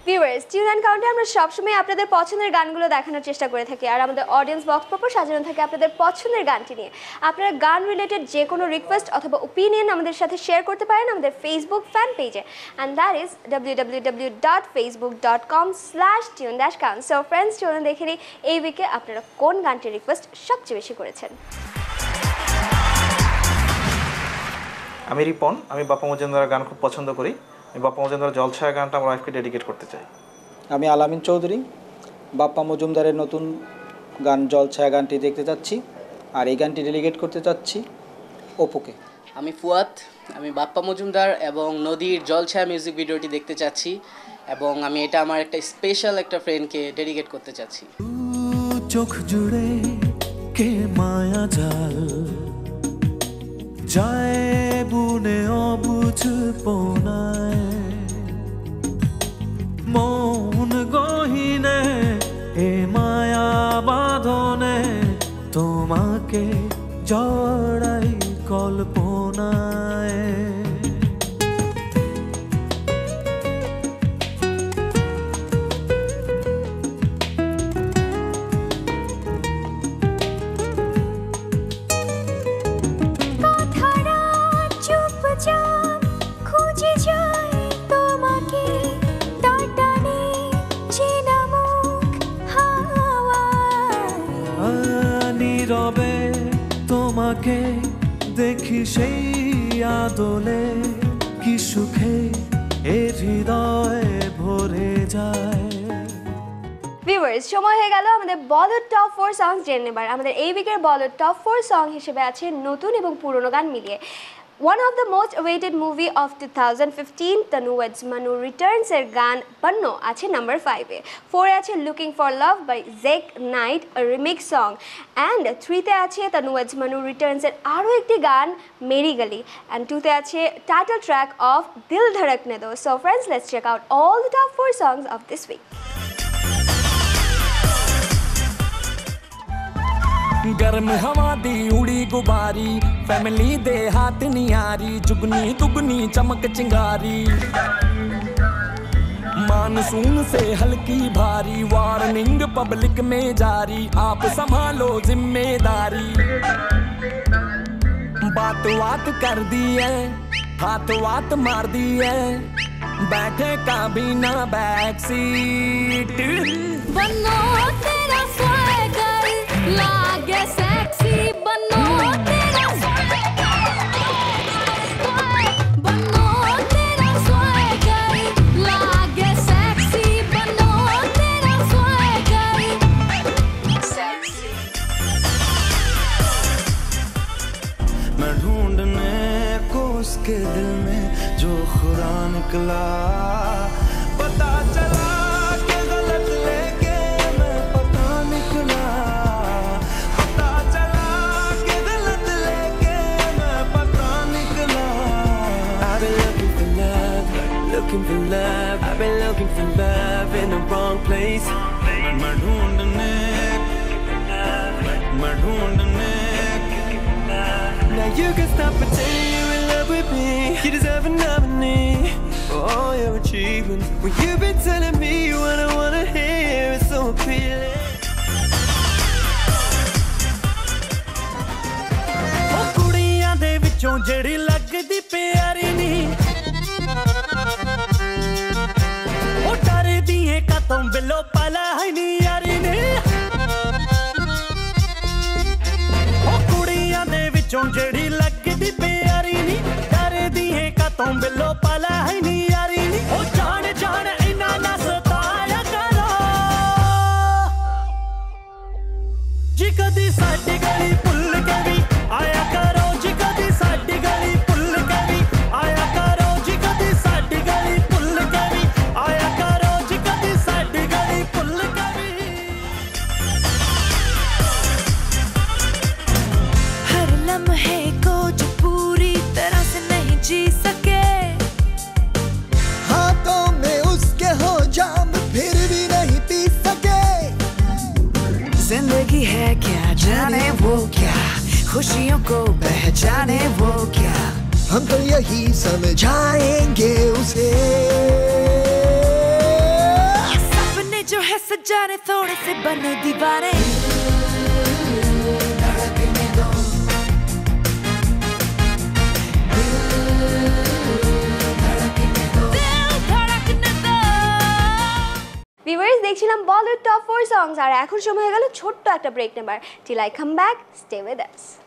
Viewers, tune and কাউন্টে আমরা সবসময় আপনাদের পছন্দের গানগুলো দেখানোর চেষ্টা করে থাকি, আর আমাদের অডিয়েন্স বক্স প্রপার সাজানো থাকে আপনাদের পছন্দের গানটি নিয়ে। আপনারা গান রিলেটেড যে কোনো রিকোয়েস্ট অথবা ওপিনিয়ন আমাদের সাথে শেয়ার করতে পারেন আমাদের ফেসবুক ফ্যান পেজে, and that is www.facebook.com/tune-count। So friends, চলুন দেখে নিই এই উইকে আপনারা কোন গানটির রিকোয়েস্ট সবচেয়ে বেশি করেছেন। আমি রিপন, আমি বাপ্পা মজুমদারের গান খুব পছন্দ করি। আমি বাপ্পা মজুমদারের জলছায়া গানটা আমার ওয়াইফকে ডেডিকেট করতে চাই। আমি আলামিন চৌধুরী, বাপ্পা মজুমদারের নতুন গান জলছায়া গানটি দেখতে চাচ্ছি, আর এই গানটি ডেডিকেট করতে চাচ্ছি অপুকে। আমি ফুয়াদ, আমি বাপ্পা মজুমদার এবং নদীর জলছায়া মিউজিক ভিডিওটি দেখতে চাচ্ছি, এবং আমি এটা আমার একটা স্পেশাল একটা ফ্রেন্ডকে ডেডিকেট করতে চাচ্ছি। চোখ জুড়ে কে মায়া জাল যায় বুনে অবুঝ পোনায়, মন গহিনে এ মায়া বাঁধনে তোমাকে জড়াই কল্পনায়। নীরবে তোমাকে দেখি সেই আদলে, কি সুখে এ হৃদয় ভরে যায়। ভিউয়ার্স, সময় হয়ে গেল আমাদের বলিউড টপ 4 সংস জেনে নেবার। আমাদের এই উইকের বলিউড টপ 4 সং হিসেবে আছে নতুন এবং পুরনো গান মিলিয়ে one of the most awaited movie of 2015 Tanu Weds Manu Returns এর গান Banno আছে নাম্বার 5 এ। 4 এ আছে Looking for Love by Zek Knight, a remix song, and 3 তে আছে Tanu Weds Manu Returns এর আরো একটি গান Meri Gali, and 2 তে আছে title track of Dil Dhadakne Do। So friends, let's check out all the top 4 songs of this week. गर्म हवा दी उड़ी गुबारी, फैमिली दे हाथ नियारी, जुगनी दुगनी चमक चिंगारी, मानसून से हल्की भारी, वार्निंग पब्लिक में जारी, आप संभालो जिम्मेदारी। बात बात कर दी है, हाथ वात मार दी है, बैठे का भी ना बैक सीट। बनो तेरा स्वैगर लागे सेक्सी, बनो तेरा बनो तेरा स्वैगर लागे सेक्सी, बनो तेरा स्वैगर सेक्सी। मैं ढूंढने को उसके दिल में जो खुदा निकला, पता चला कि गलत लेके मैं पता निकला, पता चला कि गलत लेके मैं पता निकला। I've been looking for love, looking for love, I've been looking for love in the wrong place। मैं ढूंढने Now you can stop pretending you're in love with me, you deserve another name for all your achievements. When you've been telling me what I wanna hear, it's so appealing. Oh ਕੁੜੀਆਂ ਦੇ ਵਿੱਚੋਂ ਜਿਹੜੀ ਲੱਗਦੀ ਪਿਆਰੀ ਨੀ, ਉਹ ਡਰਦੀ ਏ ਕਾਤੋਂ ਬਿੱਲੋ ਪਾਲਾ ਹੈ ਨੀ ਯਾਰੀ ਨੀ। ਜਿਹੜੀ ਲੱਗਦੀ ਪਿਆਰੀ ਨੀ, ਡਰਦੀ ਏ ਕਾਤੋਂ ਬਿੱਲੋ ਪਾਲਾ ਹੈ ਨੀ ਯਾਰੀ ਨੀ। ਉਹ ਜਾਣ ਜਾਣ ਇੰਨਾ ਨਾ ਸਤਾਇਆ ਕਰੋ, ਜੀ ਕਦੀ ਸਾਡੀ ਗਲੀ ਭੁੱਲ ਕੇ ਵੀ ਆਇਆ ਕਰੋ, ਜੀ ਕਦੀ ਸਾਡੀ ਗਲੀ ਭੁੱਲ ਕੇ ਵੀ ਆਇਆ ਕਰੋ, ਜੀ ਕਦੀ ਸਾਡੀ ਗਲੀ ਭੁੱਲ ਕੇ ਵੀ ਆਇਆ ਕਰੋ, ਜੀ ਕਦੀ ਸਾਡੀ ਗਲੀ ਭੁੱਲ ਕੇ ਵੀ। लम्हे को जो पूरी तरह से नहीं जी सके, हाथों में उसके हो जाम फिर भी नहीं पी सके। जिंदगी है क्या जाने वो क्या, खुशियों को पहचाने वो क्या, हम तो यही समझाएंगे उसे। जो है सजाने थोड़े से बनो दीवाने ভিউয়ার্স দেখছিলাম বলিউড টপ 4 সংস আর এখন সময় হয়ে গেল ছোট্ট একটা ব্রেক নেবার। Till I come back, stay with us.